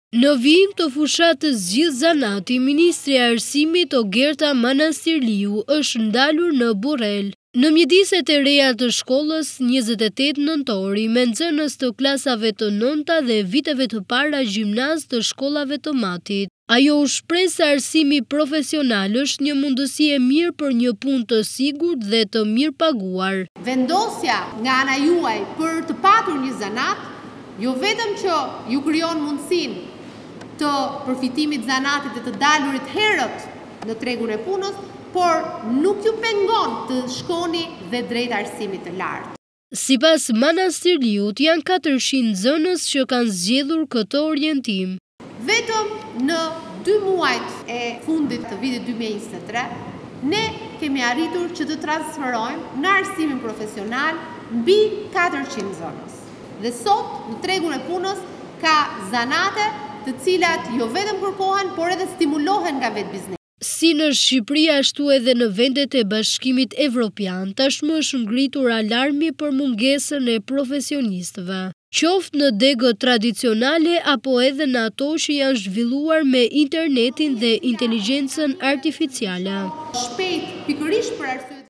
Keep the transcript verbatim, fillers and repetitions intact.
Në vijim të fushatës Zgjidh Zanati, Ministri i Arsimit Ogerta Manastirliu është ndalur në Burrel. Në mjediset e reja të shkollës njëzet e tetë nëntori, me nxënës të klasave të nënta dhe viteve të para gjimnaz të shkollave të Matit. Ajo u shpreh se arsimi profesional është një mundësi e mirë për një punë të sigurt dhe të mirë paguar. Vendosja nga ana juaj për të patur një zanat, jo vetëm që ju krijon mundësinë të përfitimit zanatit dhe të dalurit herët në tregun e punës, por nuk ju pengon të shkoni dhe drejt arsimit të lartë. Sipas Manastirliut, janë katërqind nxënës që kanë zgjedhur këtë orientim. Vetëm në dy muajt e fundit të vitit dy mijë e njëzet e tre, ne kemi arritur që të transferojmë në arsimin profesional mbi katërqind nxënës. Dhe sot, në tregun e punës, ka zanate të cilat jo vetëm kërkohen, por edhe stimulohen nga vetë biznesi. Si në Shqipëri, ashtu edhe në vendet e Bashkimit Evropian, tashmë është ngritur alarmi për mungesën e profesionistëve, qoftë në degët tradicionale apo edhe në ato që janë zhvilluar me internetin dhe inteligjencën artificiale. Shpejt, pikërisht për arsye